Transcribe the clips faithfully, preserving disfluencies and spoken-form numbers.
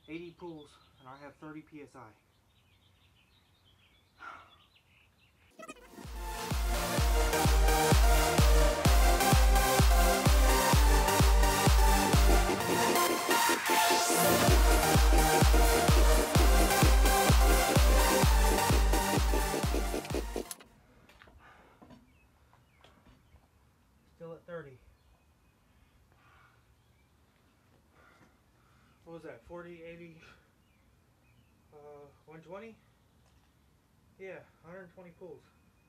eighty pulls, and I have thirty P S I. Still at thirty. What was that? forty, eighty, uh, one twenty? Yeah, one hundred twenty pulls.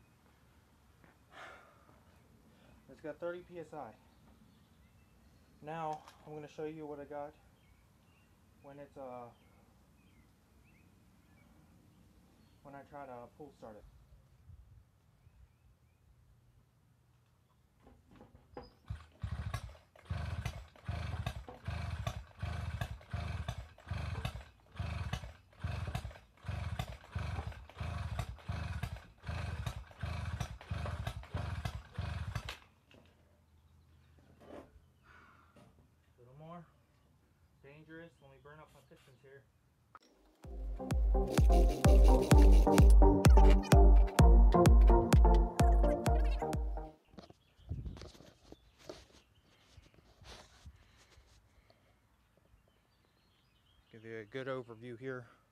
It's got thirty P S I. Now I'm going to show you what I got when it's uh when I try to pull start it. A little more. Dangerous. Let me burn up my pistons here. Give you a good overview here